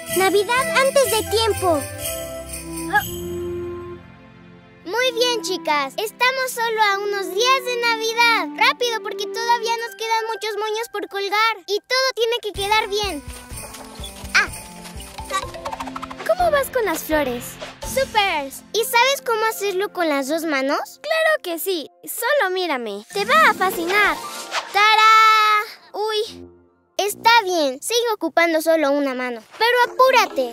Navidad antes de tiempo. Muy bien, chicas. Estamos solo a unos días de Navidad. Rápido, porque todavía nos quedan muchos moños por colgar. Y todo tiene que quedar bien. ¿Cómo vas con las flores? ¡Supers! ¿Y sabes cómo hacerlo con las dos manos? Claro que sí. Solo mírame. Te va a fascinar. ¡Tará! ¡Uy! Está bien. Sigo ocupando solo una mano. ¡Pero apúrate!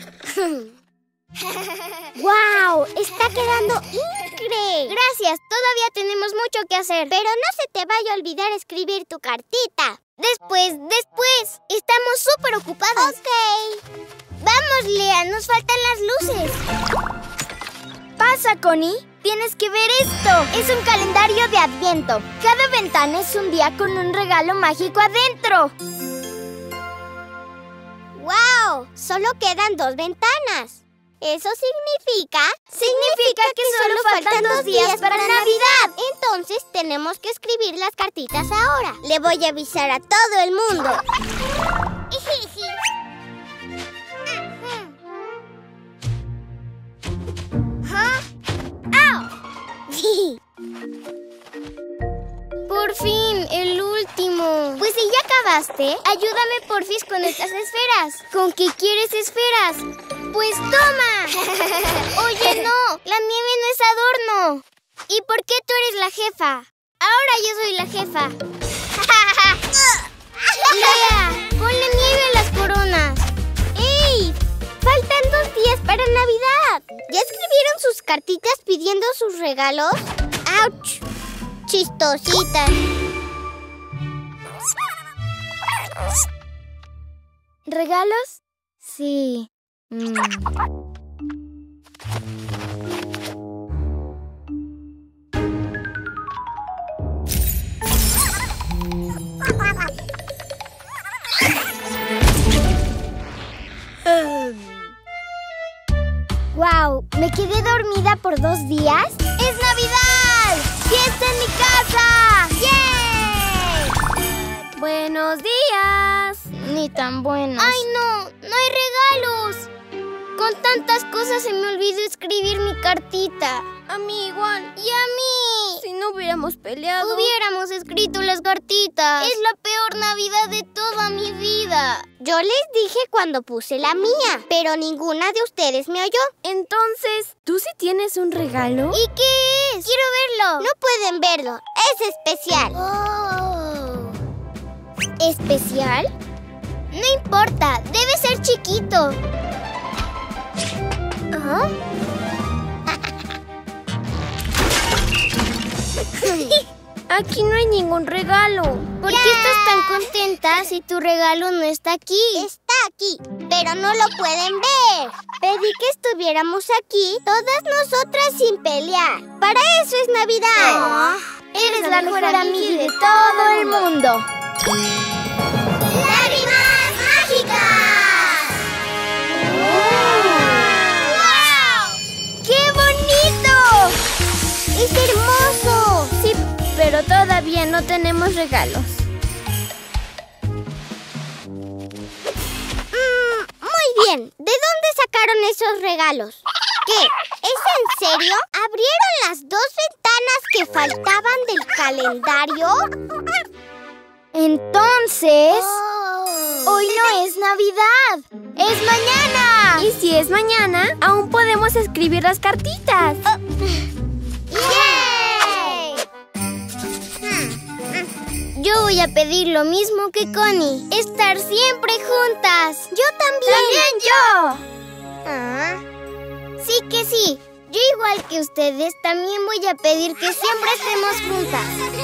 ¡Guau! ¡Está quedando increíble! Gracias. Todavía tenemos mucho que hacer. Pero no se te vaya a olvidar escribir tu cartita. Después. Estamos súper ocupados. Ok. Vamos, Lea. Nos faltan las luces. ¿Pasa, Connie? Tienes que ver esto. Es un calendario de Adviento. Cada ventana es un día con un regalo mágico adentro. ¡Wow! Solo quedan 2 ventanas. ¿Eso significa? Significa que solo faltan 2 días para Navidad. Entonces tenemos que escribir las cartitas ahora. Le voy a avisar a todo el mundo. Por fin, el último. Pues si ya acabaste, ayúdame porfis con estas esferas. ¿Con qué quieres esferas? ¡Pues toma! Oye, no, la nieve no es adorno. ¿Y por qué tú eres la jefa? Ahora yo soy la jefa. Lea, ponle nieve a las coronas. ¡Ey! Faltan 2 días para Navidad. ¿Ya escribieron sus cartitas pidiendo sus regalos? ¡Auch! Chistositas. ¿Regalos? Sí. ¡Wow! ¿Me quedé dormida por 2 días? ¡Es Navidad! ¡Fiesta en mi casa! ¡Yay! ¡Buenos días! Ni tan buenos. ¡Ay, no! ¡No hay regalos! Con tantas cosas se me olvidó escribir mi cartita. A mí igual. ¡Y a mí! Si no hubiéramos peleado. Hubiéramos escrito las cartitas. Es la peor Navidad de toda mi vida. Yo les dije cuando puse la mía, pero ninguna de ustedes me oyó. Entonces, ¿tú sí tienes un regalo? ¿Y qué es? Quiero verlo. No pueden verlo. Es especial. ¿Especial? No importa. Debe ser chiquito. ¿Ah? Aquí no hay ningún regalo. ¿Por qué estás tan contenta si tu regalo no está aquí? Está aquí, pero no lo pueden ver. Pedí que estuviéramos aquí, todas nosotras sin pelear. Para eso es Navidad. Eres la mejor amiga de todo el mundo. ¡Lágrimas mágicas! ¡Wow! ¡Qué bonito! ¡Es hermoso! Sí, pero todavía no tenemos regalos. Muy bien. ¿De dónde sacaron esos regalos? ¿Qué? ¿Es en serio? ¿Abrieron las 2 ventanas que faltaban del calendario? Entonces, hoy no es Navidad. ¡Es mañana! Y si es mañana, aún podemos escribir las cartitas. ¡Yay! Yo voy a pedir lo mismo que Connie. Estar siempre juntas. Yo también. ¡También yo! Sí que sí. Yo igual que ustedes también voy a pedir que siempre estemos juntas.